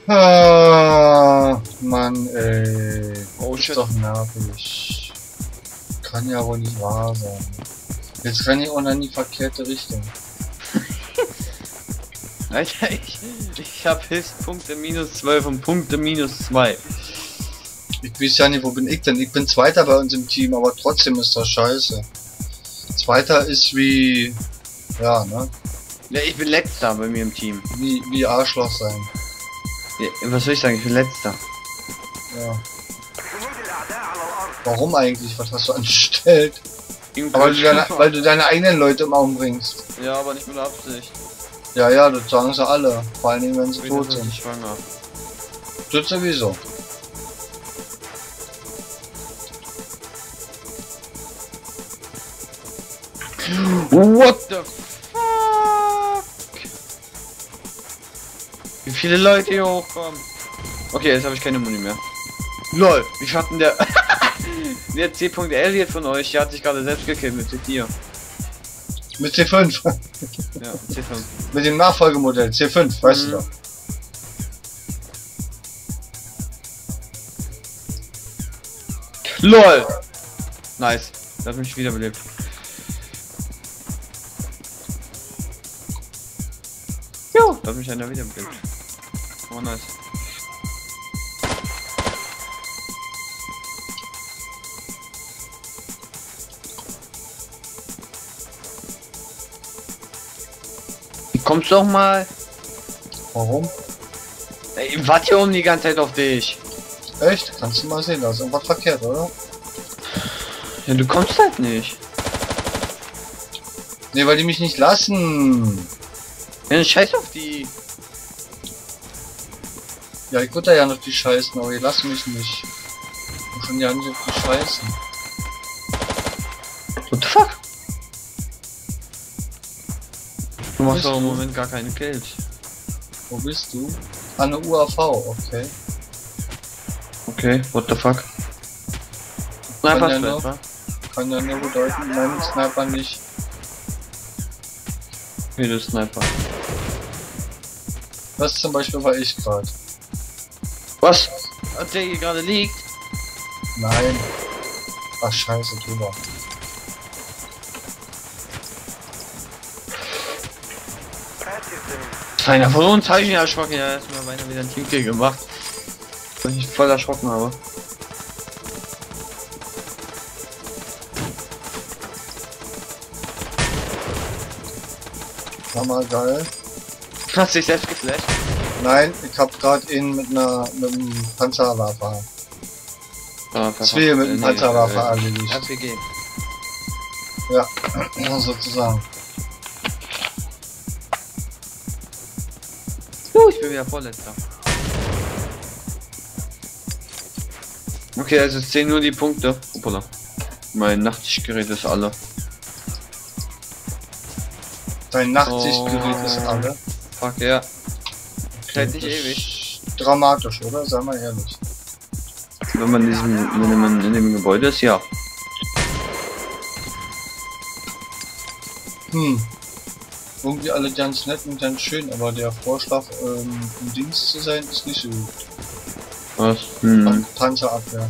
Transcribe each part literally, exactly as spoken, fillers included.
Ah, Mann, ey. Oh, ist shit. doch nervig. Kann ja wohl nicht wahr sein. Jetzt renn ich auch in die verkehrte Richtung. Alter, ich, ich hab Hilfspunkte minus zwölf und Punkte minus zwei. Ich weiß ja nicht, wo bin ich denn? Ich bin Zweiter bei uns im Team, aber trotzdem ist das scheiße. Zweiter ist wie... Ja, ne? Ja, ich bin letzter bei mir im Team. Wie, wie Arschloch sein. Ja, was soll ich sagen? Ich bin letzter. Ja. Warum eigentlich? Was hast du angestellt? Aber du deine, weil du deine eigenen Leute im Augen bringst. Ja, aber nicht mit Absicht. Ja, ja, das sagen sie alle. Vor allen Dingen, wenn sie Ich tot bin sind. schwanger. Das sowieso. What the fuck? Wie viele Leute hier hochkommen? Okay, jetzt habe ich keine Muni mehr. Lol, wie schatten der... der C. Elliot von euch, der hat sich gerade selbst gekillt mit C vier. Mit C fünf. Ja, C fünf. Mit dem Nachfolgemodell C fünf, weißt Mhm. du doch. LOL! Nice. Das hat mich wiederbelebt. Jo, da hat mich einer wiederbelebt. Oh, nice. Kommst doch mal. Warum? Ey, ich warte hier oben die ganze Zeit auf dich. Echt? Kannst du mal sehen, da ist irgendwas verkehrt, oder? Ja, du kommst halt nicht. Ne, weil die mich nicht lassen. Ja, dann scheiß auf die. Ja, ich würde da ja noch die Scheißen, aber die lassen mich nicht. Und schon ja nicht auf die Scheißen. What the fuck? Du machst Bist doch im du? Moment gar keine Kills. Wo bist du? An der U A V, okay. Okay, what the fuck? Kann Sniper ja Sniper, noch- wa? Kann ja nur bedeuten, mein Sniper nicht. Wie du Sniper. Das zum Beispiel war ich gerade. Was? Hat der hier gerade liegt? Nein. Ach scheiße, drüber. Einer von uns habe ich mich erschrocken, ja, erstmal beinahe wieder ein Teamkill gemacht. Weil ich mich voll erschrocken habe. Hammer geil. Hast dich selbst geflasht? Nein, ich hab gerade ihn mit einer mit einem Panzerwaffe. Ah, Zwei mit dem Panzerwaffe erledigt. R P G. Ja, sozusagen. Uh, ich bin wieder vorletzter. Okay, also es zählen nur die Punkte. Hoppala. Mein Nachtsichtgerät ist alle. Dein Nachtsichtgerät ist alle. Fuck, ja. Okay, Hält nicht das ewig. ist dramatisch, oder? Sei mal ehrlich. Wenn man in diesem, wenn man in dem Gebäude ist, ja. Hm. Irgendwie alle ganz nett und ganz schön, aber der Vorschlag, ähm, im Dienst zu sein, ist nicht so gut. Was? Hm. Pan- Panzerabwehr.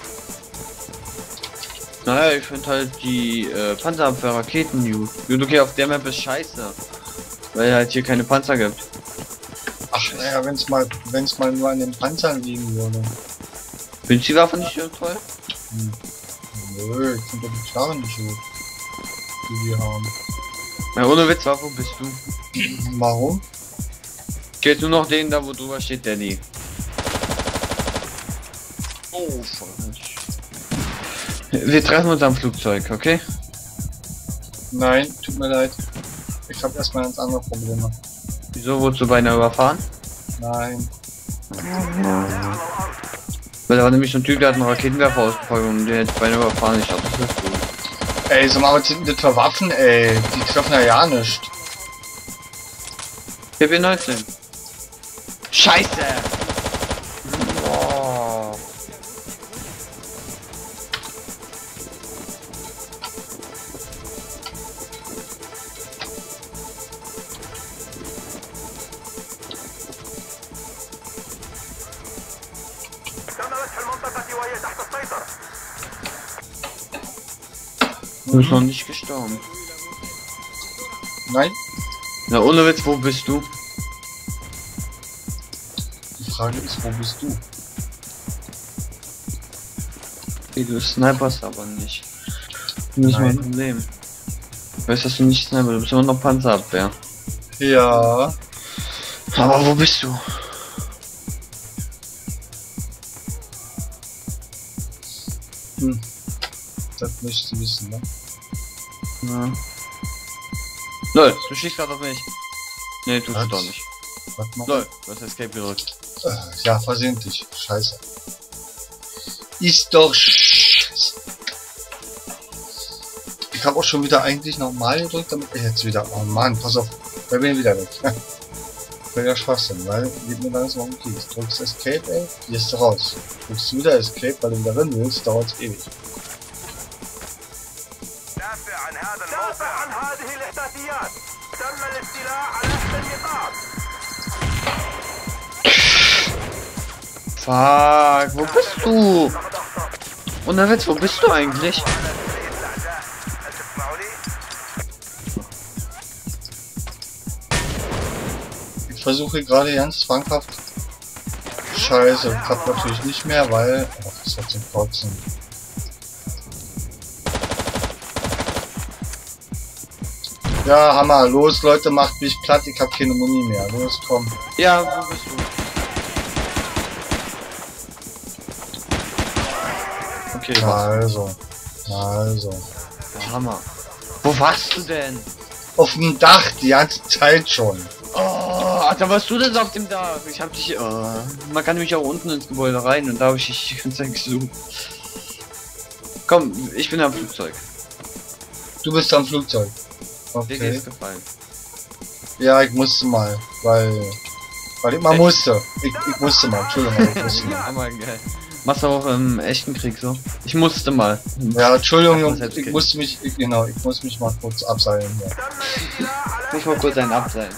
Naja, ich finde halt die äh, Panzerabwehr-Raketen gut. Gut, okay, auf der Map ist scheiße. Weil halt hier keine Panzer gibt. Ach, naja, wenn's mal, wenn's mal nur an den Panzern liegen würde. Findest du die Waffe nicht so toll? Hm. Nö, ich finde die Knarre nicht gut, die wir haben. Ja, ohne Witz, wo bist du? Warum? Geht nur noch den da, wo drüber steht, Danny. Oh, falsch. Wir treffen uns am Flugzeug, okay? Nein, tut mir leid. Ich habe erstmal ganz andere Probleme. Wieso wurdest du beinahe überfahren? Nein. Weil da war nämlich so ein Typ, der hat einen Raketenwerfer ausgepackt und der hätte beinahe überfahren. Ich dachte, das ist gut. Ey, sag mal, was sind denn das für Waffen, ey? Die treffen ja ja nicht. P P neunzehn. Scheiße! Boah. Du bist noch nicht gestorben. Nein. Na, ohne Witz, wo bist du? Die Frage ist, wo bist du? Okay, du sniperst aber nicht. Das ist mein Problem. Weißt du, dass du nicht sniper, du bist immer noch Panzerabwehr. Ja. Aber wo bist du? Hm. Das möchtest du wissen, ne? Ja. Lol, du schießt gerade auf mich. Nee, tust du Was? doch nicht. Was noch? Lol, du hast Escape gedrückt. Äh, Ja, versehentlich. Scheiße. Ist doch scheiße. Ich habe auch schon wieder eigentlich normal gedrückt, damit ich jetzt wieder. Oh Mann, pass auf. Da bin ich wieder weg. Wäre ja Schwachsinn, weil geht mir langsam um die Keys. Drückst Escape, ey, gehst du raus. Drückst wieder Escape, weil du wieder drin willst, dauert es ewig. Fuck, wo bist du? Und der Witz, wo bist du eigentlich? Ich versuche gerade ganz zwanghaft. Scheiße, klappt natürlich nicht mehr, weil. Ach, das hat zum Kotzen. Ja, Hammer, los Leute, macht mich platt, ich hab keine Muni mehr. Los, komm. Ja, wo bist du? Okay, warte. Also. Also. Ja, Hammer. Wo warst du denn? Auf dem Dach die ganze Zeit schon. Oh, da warst du denn auf dem Dach? Ich hab dich. Oh, man kann nämlich auch unten ins Gebäude rein und da habe ich dich die ganze Zeit gesucht. Komm, ich bin am Flugzeug. Du bist am Flugzeug. Dir Okay. geht's gefallen. Ja, ich musste mal, weil. Weil ich mal Echt? musste. Ich, ich musste mal, Entschuldigung, aber ich musste mal. Aber geil. Machst du auch im echten Krieg so? Ich musste mal. Ja, Entschuldigung, Ach, Jungs, das ist ich okay. musste mich, ich, genau, ich muss mich mal kurz abseilen hier. Ich mal kurz ein Abseilen.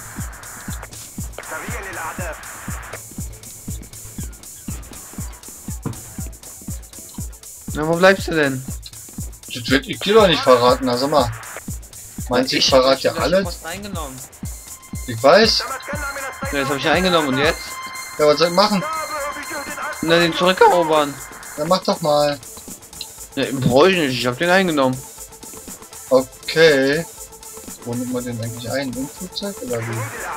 Na, wo bleibst du denn? Das wird ich dir doch nicht verraten, also mal. Meinst du, ich verrate dir hab alles? was eingenommen. Ich weiß. Ja, jetzt habe ich eingenommen und jetzt? Ja, was soll ich machen? Na, den zurückerobern. Dann mach doch mal. Ja, brauche ich nicht, ich habe den eingenommen. Okay. Wo nimmt man den eigentlich ein? Im Flugzeug oder wie?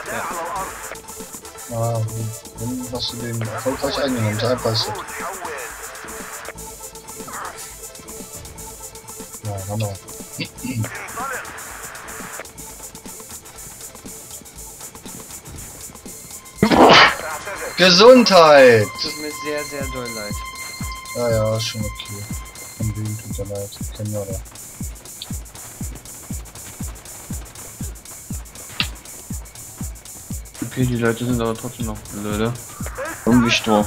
Ja. Ah, wo, wo hast du den erfolgreich eingenommen? So einfach ist das. Ja, Hammer. Gesundheit! Tut mir sehr, sehr doll leid. Ja, ja, ist schon okay. Von wem tut er leid? Kennen wir da. Okay, die Leute sind aber trotzdem noch blöde. Dumm wie Stroh.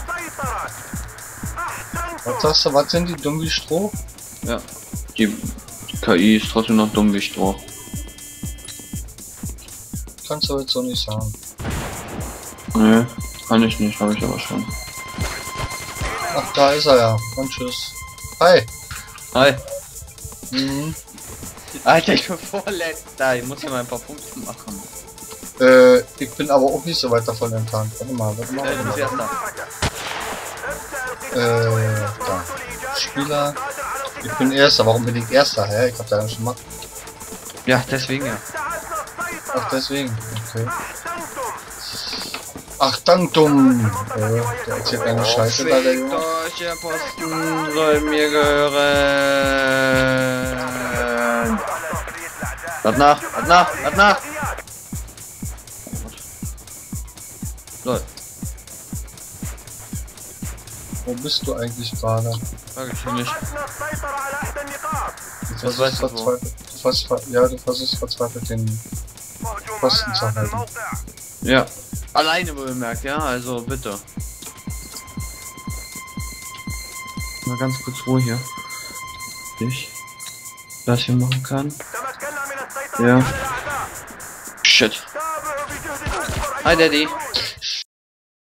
Was sagst du, was sind die dumm wie Stroh? Ja. Die K I ist trotzdem noch dumm wie Stroh. Kannst du jetzt so nicht sagen. Nee, kann ich nicht, habe ich aber schon. Ach, da ist er ja. Und tschüss. Hi. Hi. Mhm. Alter, ich bin vorletzter. Ich muss hier mal ein paar Punkte machen. Äh, ich bin aber auch nicht so weit davon entfernt. Warte mal, warte mal. Äh, du bist Warte mal. erster. Äh, da. Spieler. Ich bin Erster. Warum bin ich Erster? Hä? Ich hab da ja schon mal. Ja, deswegen ja. Ach, deswegen. Okay. Ach, Danktum. Äh, der erzählt eine Scheiße da, der Junge. Euch, der Posten soll mir gehören. Wart nach, wart nach, wart nach. Lol. Wo bist du eigentlich gerade? Sag ich dir nicht. Du Das versuchst weißt du wo. verzweifelt. Du versuchst, ja, du versuchst verzweifelt den Posten zu halten. Ja. Alleine wohlgemerkt, ja, also bitte. Mal ganz kurz Ruhe hier. Ich das hier machen kann. Ja. Shit. Hi Daddy.